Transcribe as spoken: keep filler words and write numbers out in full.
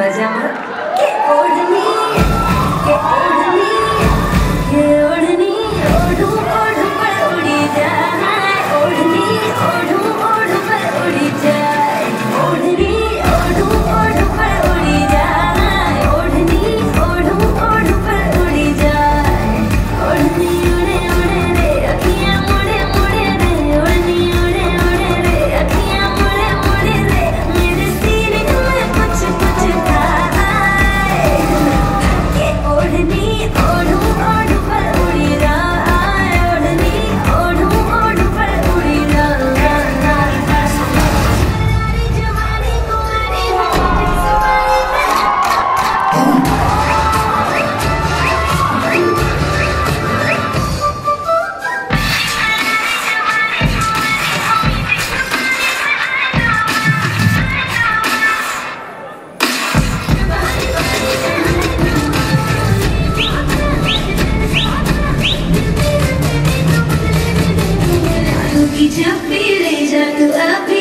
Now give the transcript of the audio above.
मजामा के ओढ़नी के ओढ़नी के ओढ़नी ओढ़ू ओढ़ू पर उड़ी जाए ओढ़नी ओढ़ू ओढ़ू पर उड़ी जाए ओढ़नी ओढ़ू ओढ़ू पर उड़ी जाए ओढ़नी ओढ़ू ओढ़ू पर उड़ी जाए ओढ़नी उड़े उड़े रे अखियां मुड़े मुड़े रे ओढ़नी उड़े उड़े रे अखियां मुड़े मुड़े रे मेरे सीने में कुछ कुछ खाए के ओढ़नी ओढ़ू ओढ़ू पर उड़ी जाए ओढ़नी ओढ़ू ओढ़ू पर उड़ी जाए जवानी तुम्हारी होती सवारी जब भी ले जा तू अब